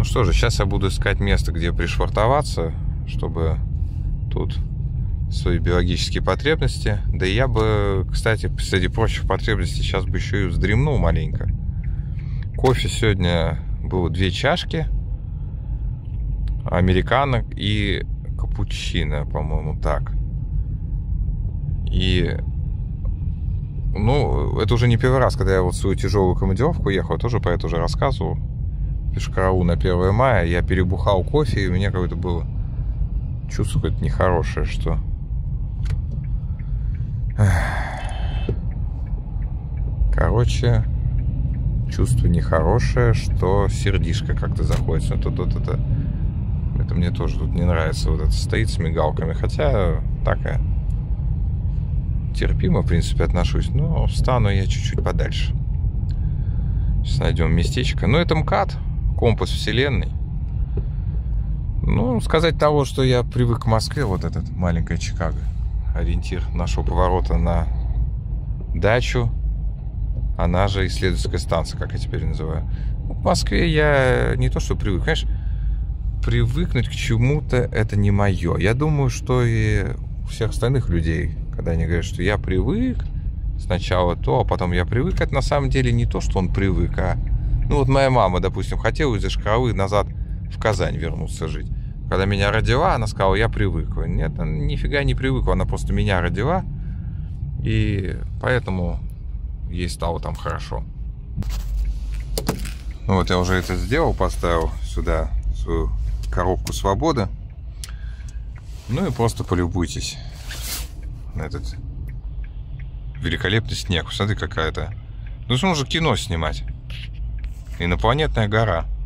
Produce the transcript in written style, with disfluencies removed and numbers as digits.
что же, сейчас я буду искать место, где пришвартоваться, чтобы тут свои биологические потребности. Да и я бы, кстати, среди прочих потребностей сейчас бы еще и вздремнул маленько. Кофе сегодня было 2 чашки, американо и капучино, по-моему, так. И, ну, это уже не первый раз, когда я вот в свою тяжелую командировку ехал, я тоже про это уже рассказывал. Пешкару на 1 мая, я перебухал кофе, и у меня какое-то было чувство какое-то нехорошее, что... Короче, чувство нехорошее, что сердишко как-то заходит. Это мне тоже тут не нравится. Вот это стоит с мигалками. Хотя так я терпимо, в принципе, отношусь. Но встану я чуть-чуть подальше. Сейчас найдем местечко. Ну, это МКАД, компас вселенной. Ну, сказать того, что я привык к Москве, вот этот маленькая Чикаго, ориентир нашего поворота на дачу, она же исследовательская станция, как я теперь называю. В Москве я не то что привык, знаешь, привыкнуть к чему-то это не мое. Я думаю, что и у всех остальных людей, когда они говорят, что я привык, сначала то, а потом я привык, это на самом деле не то, что он привык, а... Ну вот моя мама, допустим, хотела из Йошкар-Олы назад в Казань вернуться жить. Когда меня родила, она сказала, я привыкла. Нет, она нифига не привыкла, она просто меня родила, и поэтому ей стало там хорошо. Ну вот я уже это сделал, поставил сюда свою коробку свободы. Ну и просто полюбуйтесь на этот великолепный снег. Смотри, какая-то... Ну, нужно кино снимать. Инопланетная гора.